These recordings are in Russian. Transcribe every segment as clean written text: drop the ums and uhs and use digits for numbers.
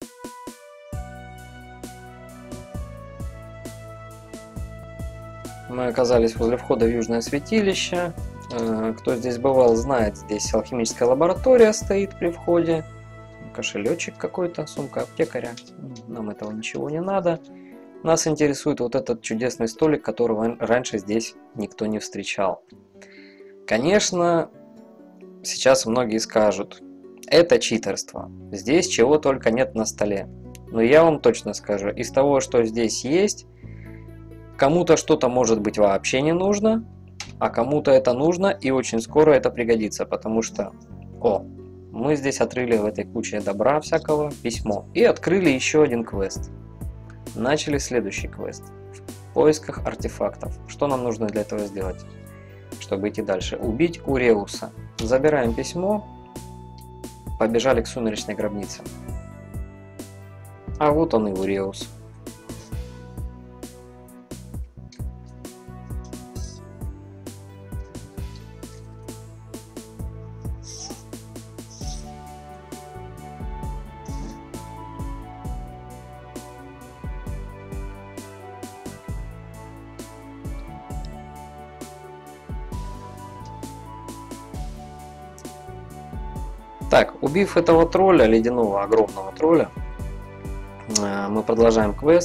Мы оказались возле входа в Южное святилище. Кто здесь бывал, знает, здесь алхимическая лаборатория стоит при входе. Кошелечек какой-то, сумка аптекаря. Нам этого ничего не надо. Нас интересует вот этот чудесный столик, которого раньше здесь никто не встречал. Конечно, сейчас многие скажут, это читерство. Здесь чего только нет на столе. Но я вам точно скажу, из того, что здесь есть, кому-то что-то может быть вообще не нужно, а кому-то это нужно, и очень скоро это пригодится, потому что, мы здесь отрыли в этой куче добра всякого письмо и открыли еще один квест. Начали следующий квест. В поисках артефактов. Что нам нужно для этого сделать, чтобы идти дальше? Убить Уреуса. Забираем письмо, побежали к сумеречной гробнице. А вот он и Уреус. Так, убив этого тролля, ледяного огромного тролля, мы продолжаем квест.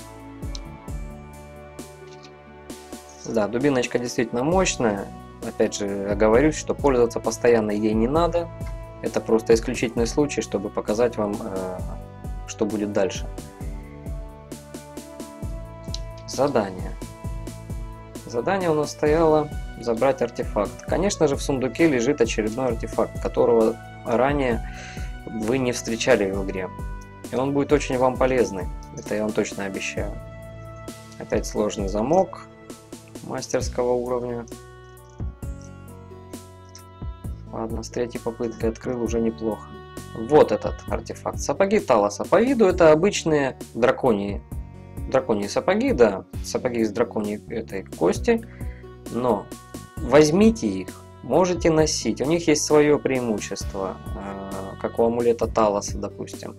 Да, дубиночка действительно мощная. Опять же, оговорюсь, что пользоваться постоянно ей не надо. Это просто исключительный случай, чтобы показать вам, что будет дальше. Задание. Задание у нас стояло забрать артефакт. Конечно же, в сундуке лежит очередной артефакт, которого ранее вы не встречали в игре. И он будет очень вам полезный. Это я вам точно обещаю. Опять сложный замок мастерского уровня. Ладно, с третьей попыткой открыл, уже неплохо. Вот этот артефакт. Сапоги Талоса. По виду это обычные драконьи сапоги, да, сапоги из драконьей этой кости. Но возьмите их, можете носить. У них есть свое преимущество, как у амулета Талоса, допустим.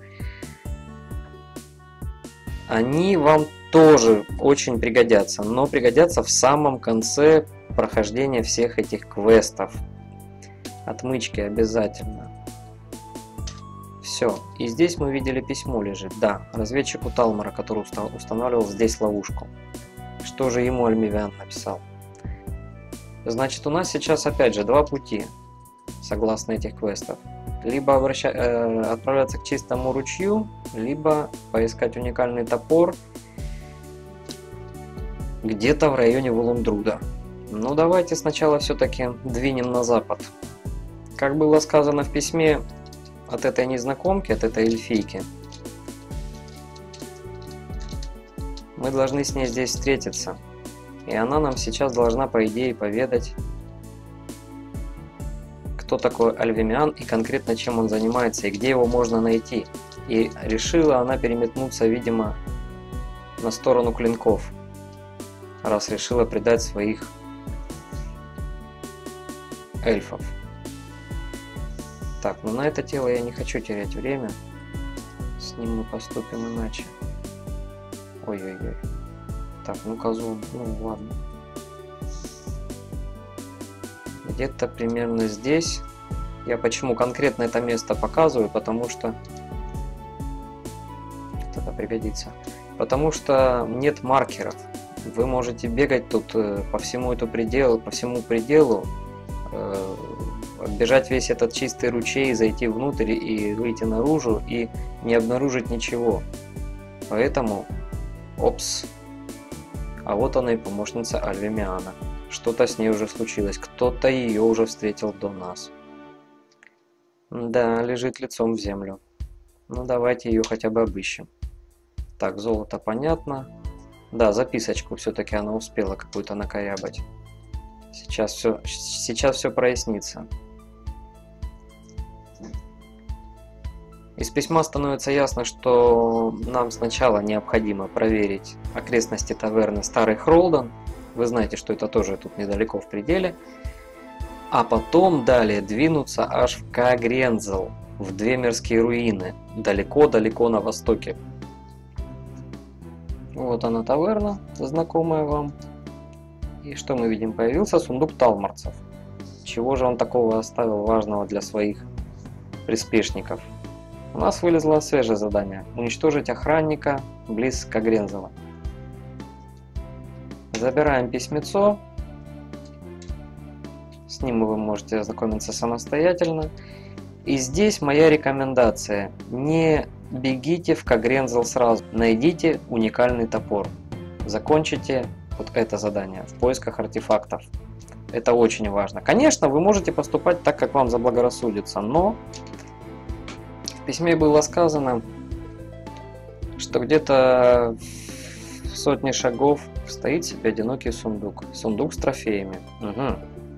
Они вам тоже очень пригодятся, но пригодятся в самом конце прохождения всех этих квестов. Отмычки обязательно. Все. И здесь мы видели письмо лежит. Да, разведчику Талмора, который устанавливал здесь ловушку. Что же ему Альмивиан написал? Значит, у нас сейчас опять же два пути, согласно этих квестов. Либо отправляться к чистому ручью, либо поискать уникальный топор где-то в районе Вулундруда. Ну давайте сначала все-таки двинем на запад. Как было сказано в письме от этой незнакомки, от этой эльфийки, мы должны с ней здесь встретиться. И она нам сейчас должна, по идее, поведать, кто такой Альвимиан и конкретно чем он занимается и где его можно найти. И решила она переметнуться, видимо, на сторону клинков, раз решила предать своих эльфов. Так, ну на это тело я не хочу терять время. С ним мы поступим иначе. Ой-ой-ой. Так, ну козу, ну ладно. Где-то примерно здесь. Я почему конкретно это место показываю, потому что это пригодится. Потому что нет маркеров. Вы можете бегать тут по всему пределу, оббежать весь этот чистый ручей, зайти внутрь и выйти наружу и не обнаружить ничего. Поэтому, опс. А вот она и помощница Альвимиана. Что-то с ней уже случилось. Кто-то ее уже встретил до нас. Да, лежит лицом в землю. Ну давайте ее хотя бы обыщем. Так, золото понятно. Да, записочку все-таки она успела какую-то накорябать. Сейчас все прояснится. Из письма становится ясно, что нам сначала необходимо проверить окрестности таверны Старый Хролдан. Вы знаете, что это тоже тут недалеко в пределе. А потом далее двинуться аж в Кагрензел. в Двемерские руины, далеко-далеко на востоке. Вот она, таверна, знакомая вам. И что мы видим? Появился сундук талмарцев. Чего же он такого оставил важного для своих приспешников? У нас вылезло свежее задание. Уничтожить охранника близ Кагрензела. Забираем письмецо. С ним вы можете ознакомиться самостоятельно. И здесь моя рекомендация. Не бегите в Кагрензел сразу. Найдите уникальный топор. Закончите вот это задание в поисках артефактов. Это очень важно. Конечно, вы можете поступать так, как вам заблагорассудится, но в письме было сказано, что где-то в сотне шагов стоит себе одинокий сундук. Сундук с трофеями. Угу.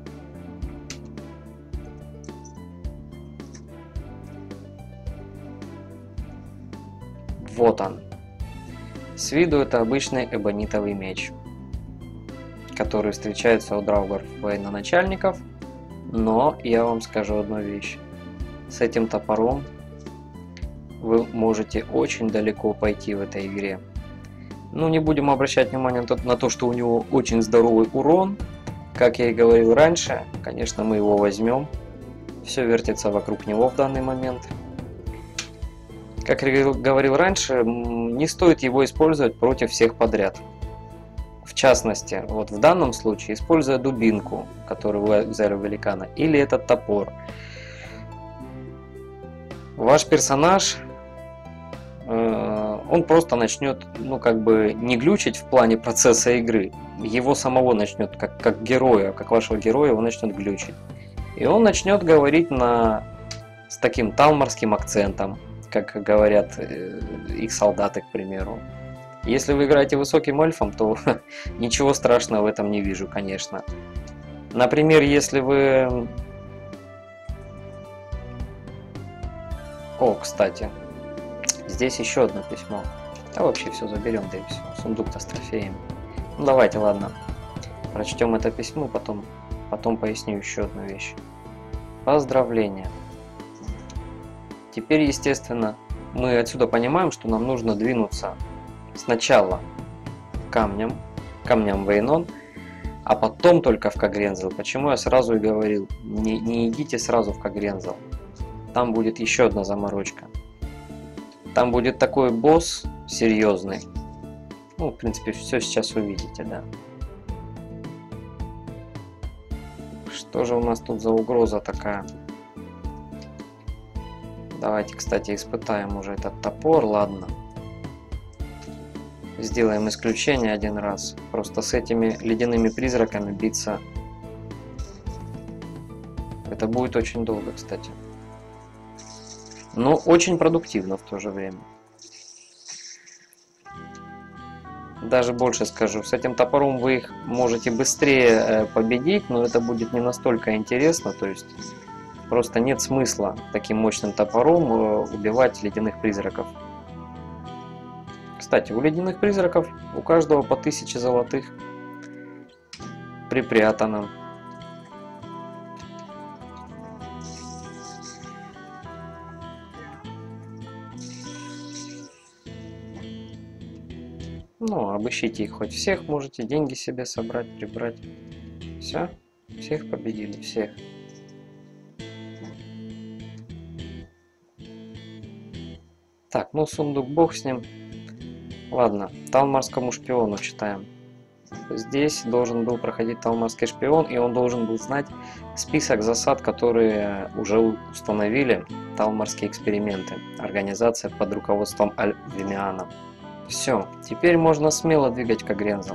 Вот он. С виду это обычный эбонитовый меч, который встречается у драугров военачальников, но я вам скажу одну вещь. С этим топором вы можете очень далеко пойти в этой игре. Ну, не будем обращать внимание на то, что у него очень здоровый урон. Как я и говорил раньше, конечно, мы его возьмем. Все вертится вокруг него в данный момент. Как я говорил раньше, не стоит его использовать против всех подряд. В частности, вот в данном случае, используя дубинку, которую вы взяли у великана, или этот топор, ваш персонаж, он просто начнет, ну, как бы не глючить в плане процесса игры. Его самого начнет, как героя, как вашего героя, он начнет глючить. И он начнет говорить с таким талмарским акцентом, как говорят их солдаты, к примеру. Если вы играете высоким эльфом, то ничего страшного в этом не вижу, конечно. Например, если вы... О, кстати, здесь еще одно письмо. Да вообще все заберем, да и все. Сундук-то с трофеями. Ну давайте, ладно. Прочтем это письмо, потом поясню еще одну вещь. Поздравления. Теперь, естественно, мы отсюда понимаем, что нам нужно двинуться сначала к камням Вейнон, а потом только в Кагрензел. Почему я сразу и говорил, не идите сразу в Кагрензел. Там будет еще одна заморочка. Там будет такой босс серьезный. Ну, в принципе, все сейчас увидите, да. Что же у нас тут за угроза такая? Давайте, кстати, испытаем уже этот топор, ладно. Сделаем исключение один раз. Просто с этими ледяными призраками биться. Это будет очень долго, кстати. Но очень продуктивно в то же время. Даже больше скажу, с этим топором вы их можете быстрее победить, но это будет не настолько интересно, то есть просто нет смысла таким мощным топором убивать ледяных призраков. Кстати, у ледяных призраков у каждого по 1000 золотых припрятано. Ну, обыщите их хоть всех, можете деньги себе собрать, прибрать. Все, всех победили, всех. Так, ну сундук бог с ним. Ладно, талмарскому шпиону читаем. Здесь должен был проходить талмарский шпион, и он должен был знать список засад, которые уже установили талмарские эксперименты. Организация под руководством Аль-Вимиана. Все, теперь можно смело двигать Кагрензел.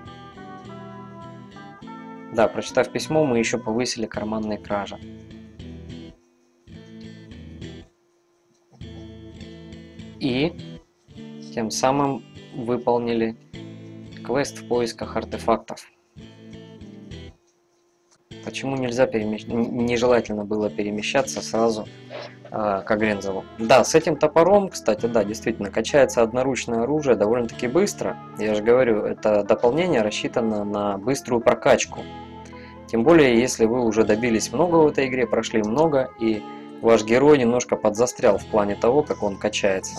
Да, прочитав письмо, мы еще повысили карманные кражи. И тем самым выполнили квест в поисках артефактов. Почему нежелательно было перемещаться сразу к Кагрензелу? Да, с этим топором, кстати, да, действительно, качается одноручное оружие довольно-таки быстро. Я же говорю, это дополнение рассчитано на быструю прокачку. Тем более, если вы уже добились много в этой игре, прошли много, и ваш герой немножко подзастрял в плане того, как он качается.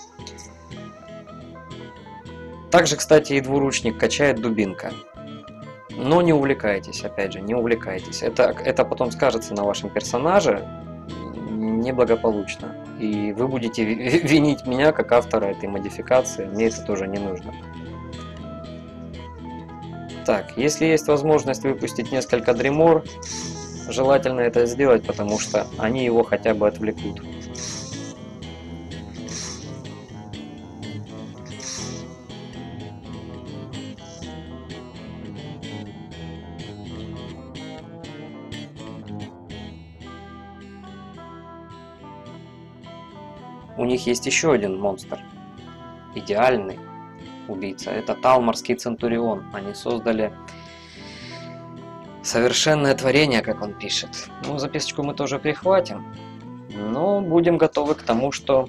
Также, кстати, и двуручник качает дубинка. Но не увлекайтесь, опять же, не увлекайтесь. Это потом скажется на вашем персонаже неблагополучно. И вы будете винить меня как автора этой модификации. Мне это тоже не нужно. Так, если есть возможность выпустить несколько дримор, желательно это сделать, потому что они его хотя бы отвлекут. У них есть еще один монстр, идеальный убийца. Это Талморский Центурион. Они создали совершенное творение, как он пишет. Ну, записочку мы тоже прихватим. Но будем готовы к тому, что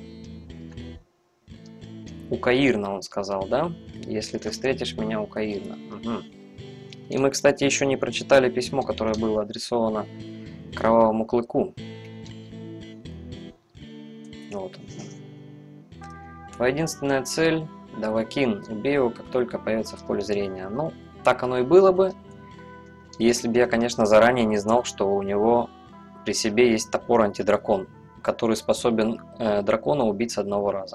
у Каирна, он сказал, да? Если ты встретишь меня у Каирна. Угу. И мы, кстати, еще не прочитали письмо, которое было адресовано Кровавому Клыку. Вот он. Твоя единственная цель — Давакин. Убей его, как только появится в поле зрения. Ну, так оно и было бы, если бы я, конечно, заранее не знал, что у него при себе есть топор антидракон, который способен дракона убить с одного раза.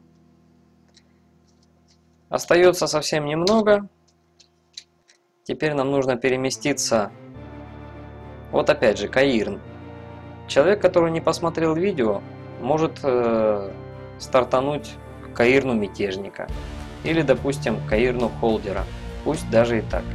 Остается совсем немного. Теперь нам нужно переместиться. Вот опять же, Каирн. Человек, который не посмотрел видео, может стартануть к Каирну Мятежника. Или, допустим, Каирну Холдера. Пусть даже и так.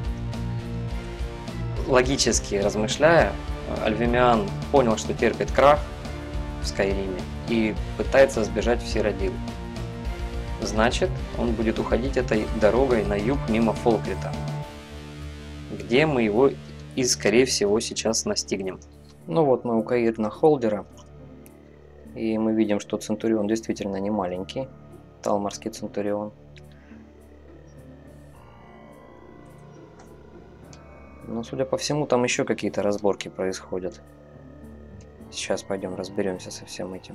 Логически размышляя, Альвемиан понял, что терпит крах в Скайриме и пытается сбежать в Сиродил. Значит, он будет уходить этой дорогой на юг мимо Фолкрита, где мы его и, скорее всего, сейчас настигнем. Ну вот мы у Каирна Холдера, и мы видим, что Центурион действительно не маленький, Талморский Центурион. Но, судя по всему, там еще какие-то разборки происходят. Сейчас пойдем разберемся со всем этим.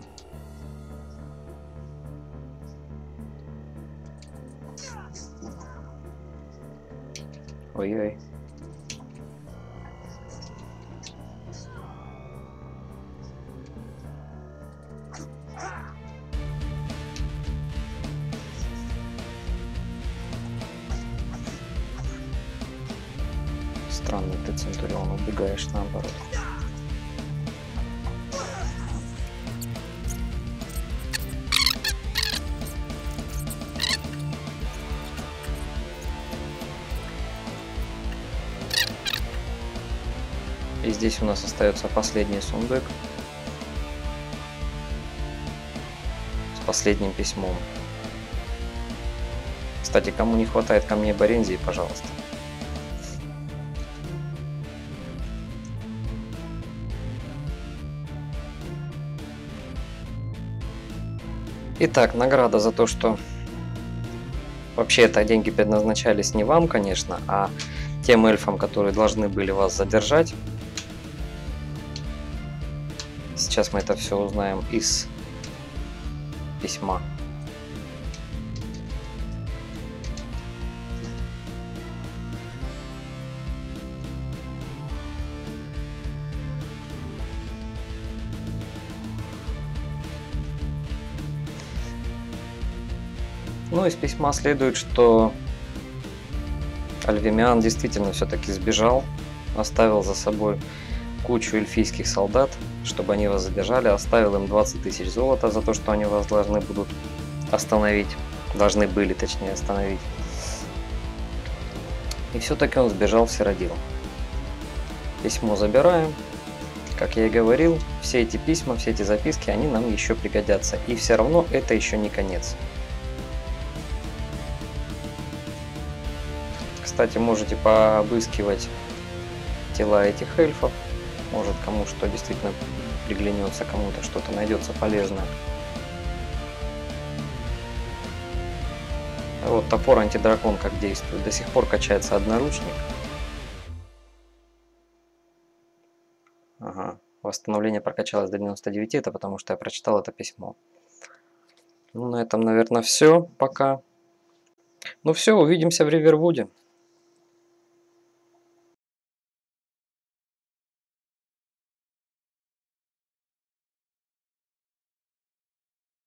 Ой-ой. Странный ты, Центурион, убегаешь наоборот. И здесь у нас остается последний сундук с последним письмом. Кстати, кому не хватает камней Борензии, пожалуйста. Итак, награда за то, что вообще это деньги предназначались не вам, конечно, а тем эльфам, которые должны были вас задержать. Сейчас мы это все узнаем из письма. Ну, из письма следует, что Альвемиан действительно все-таки сбежал, оставил за собой кучу эльфийских солдат, чтобы они вас задержали, оставил им 20 тысяч золота за то, что они вас должны будут остановить, должны были, точнее, остановить. И все-таки он сбежал в Сиродил. Письмо забираем. Как я и говорил, все эти письма, все эти записки, они нам еще пригодятся. И все равно это еще не конец. Кстати, можете пообыскивать тела этих эльфов. Может, кому что действительно приглянется, кому-то что-то найдется полезное. А вот топор антидракон как действует. До сих пор качается одноручник. Ага, становление прокачалось до 99, это потому что я прочитал это письмо. Ну, на этом, наверное, все пока. Ну все, увидимся в Ривервуде.